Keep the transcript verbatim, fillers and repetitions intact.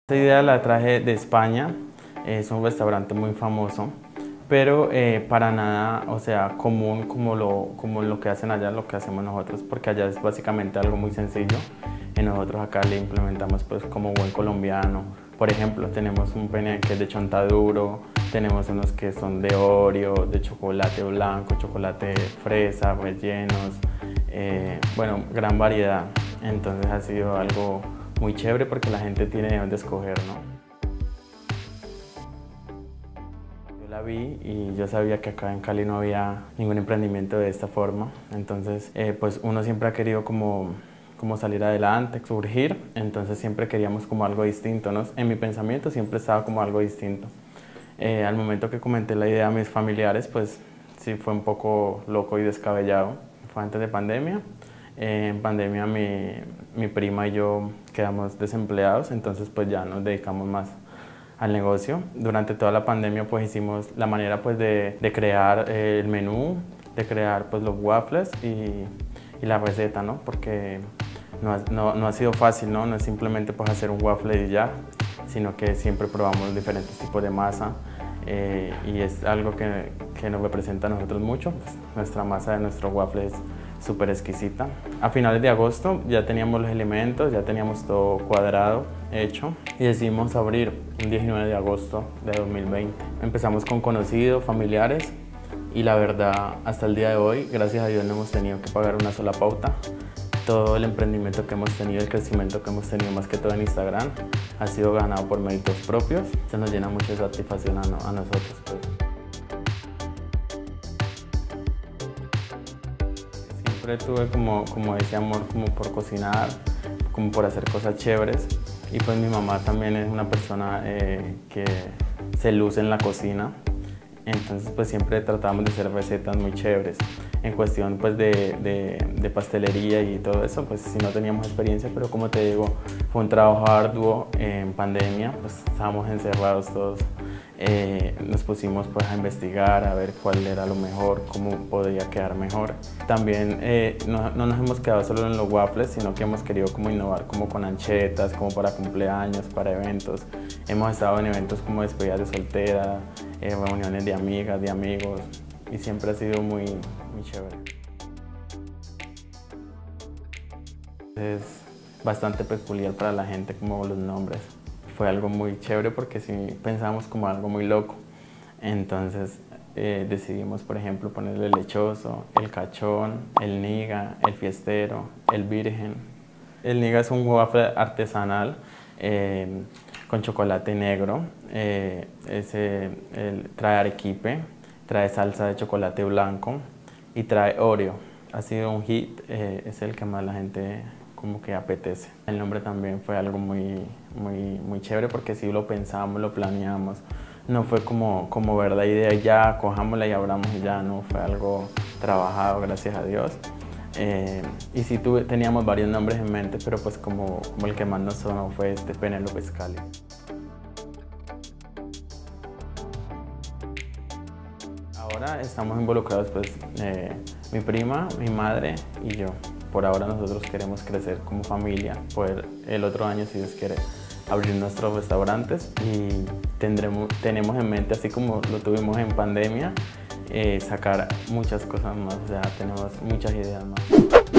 Esta idea la traje de España, es un restaurante muy famoso, pero eh, para nada, o sea, común como lo, como lo que hacen allá, lo que hacemos nosotros, porque allá es básicamente algo muy sencillo y nosotros acá le implementamos pues como buen colombiano. Por ejemplo, tenemos un pene que es de chontaduro, tenemos unos que son de Oreo, de chocolate blanco, chocolate fresa, rellenos, eh, bueno, gran variedad. Entonces ha sido algo muy chévere porque la gente tiene de dónde escoger, ¿no? Yo la vi y yo sabía que acá en Cali no había ningún emprendimiento de esta forma, entonces eh, pues uno siempre ha querido como, como salir adelante, surgir, entonces siempre queríamos como algo distinto, ¿no? En mi pensamiento siempre estaba como algo distinto. Eh, al momento que comenté la idea a mis familiares, pues sí fue un poco loco y descabellado, fue antes de pandemia. Eh, en pandemia mi, mi prima y yo quedamos desempleados, entonces pues ya nos dedicamos más al negocio. Durante toda la pandemia pues hicimos la manera pues de, de crear eh, el menú, de crear pues los waffles y, y la receta, ¿no? Porque no ha, no, no ha sido fácil, ¿no? No es simplemente pues hacer un waffle y ya, sino que siempre probamos diferentes tipos de masa eh, y es algo que, que nos representa a nosotros mucho. Pues, nuestra masa de nuestro waffle es súper exquisita. A finales de agosto ya teníamos los elementos, ya teníamos todo cuadrado, hecho y decidimos abrir un diecinueve de agosto de dos mil veinte. Empezamos con conocidos, familiares y la verdad hasta el día de hoy, gracias a Dios, no hemos tenido que pagar una sola pauta. Todo el emprendimiento que hemos tenido, el crecimiento que hemos tenido más que todo en Instagram ha sido ganado por méritos propios. Esto nos llena mucha satisfacción a, no, a nosotros. Pues. Siempre tuve como, como ese amor como por cocinar, como por hacer cosas chéveres y pues mi mamá también es una persona eh, que se luce en la cocina, entonces pues siempre tratamos de hacer recetas muy chéveres. En cuestión pues de, de, de pastelería y todo eso, pues sí no teníamos experiencia, pero como te digo, fue un trabajo arduo en pandemia, pues estábamos encerrados todos. Eh, nos pusimos pues a investigar, a ver cuál era lo mejor, cómo podía quedar mejor. También eh, no, no nos hemos quedado solo en los waffles, sino que hemos querido como innovar como con anchetas, como para cumpleaños, para eventos. Hemos estado en eventos como despedidas de soltera, eh, reuniones de amigas, de amigos, y siempre ha sido muy, muy chévere. Es bastante peculiar para la gente como los nombres. Fue algo muy chévere porque sí pensamos como algo muy loco. Entonces eh, decidimos, por ejemplo, ponerle el lechoso, el cachón, el niga, el fiestero, el virgen. El niga es un waffle artesanal eh, con chocolate negro. Eh, ese, el, trae arequipe, trae salsa de chocolate blanco y trae Oreo. Ha sido un hit, eh, es el que más la gente como que apetece. El nombre también fue algo muy, muy, muy chévere porque sí lo pensamos, lo planeamos. No fue como, como ver la idea y ya, cojámosla y abramos y ya, no, fue algo trabajado, gracias a Dios. Eh, y sí tuve, teníamos varios nombres en mente, pero pues como, como el que más nos sonó fue este Penélope Scali. Ahora estamos involucrados pues eh, mi prima, mi madre y yo. Por ahora nosotros queremos crecer como familia, poder el otro año, si Dios quiere, abrir nuestros restaurantes y tendremos, tenemos en mente, así como lo tuvimos en pandemia, eh, sacar muchas cosas más, o sea, tenemos muchas ideas más.